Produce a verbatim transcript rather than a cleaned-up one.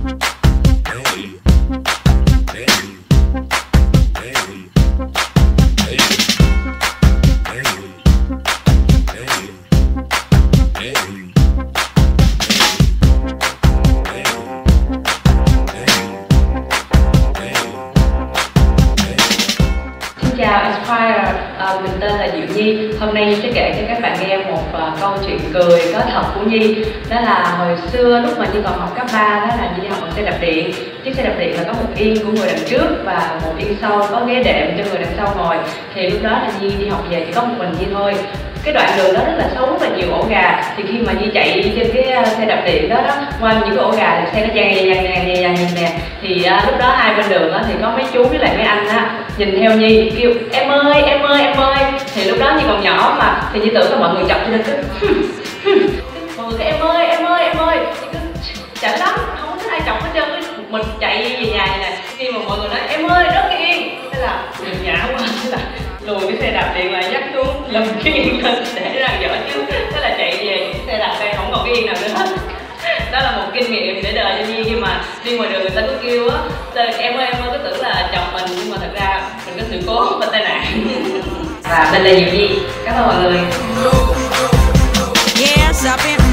Chào Inspire, à, mình tên là Diệu Nhi. Hôm nay Nhi sẽ kể cho các bạn nghe một uh, câu chuyện cười có thật của Nhi. Đó là hồi xưa lúc mà Nhi còn học cấp ba, đó là Nhi đi học bằng xe đạp điện. Chiếc xe đạp điện là có một yên của người đằng trước và một yên sau có ghế đệm cho người đằng sau ngồi. Thì lúc đó là Nhi đi học về chỉ có một mình Nhi thôi. Cái đoạn đường đó rất là xấu và nhiều ổ gà. Thì khi mà Nhi chạy trên cái xe đạp điện đó, đó qua những cái ổ gà thì xe nó dàn dàn dàn dàn dàn nè. Thì uh, lúc đó hai bên đường đó, thì có mấy chú với lại mấy anh á nhìn theo Nhi kêu em ơi em ơi em ơi. Thì lúc đó Nhi còn nhỏ mà, thì Nhi tưởng là mọi người chọc cho nên cứ mọi người cứ em ơi em ơi em ơi. Nhi cứ chảnh lắm, không có thích ai chọc hết trơn, cứ một mình chạy về nhà này nè. Khi mà mọi người nói em ơi rất cái yên, thế là mình nhả quá, thế là lùi cái xe đạp điện lại dắt xuống lùm cái yên lên để ra dở chứ. Thế là chạy về xe đạp đây không còn cái yên nào nữa hết. Đó là một kinh nghiệm để đời cho Nhi khi mà đi ngoài đường người ta cứ kêu á em ơi em ơi, cứ tưởng là chồng mình nhưng mà thật ra mình có sự cố và tai nạn. Và mình là Diệu Nhi, cảm ơn mọi người.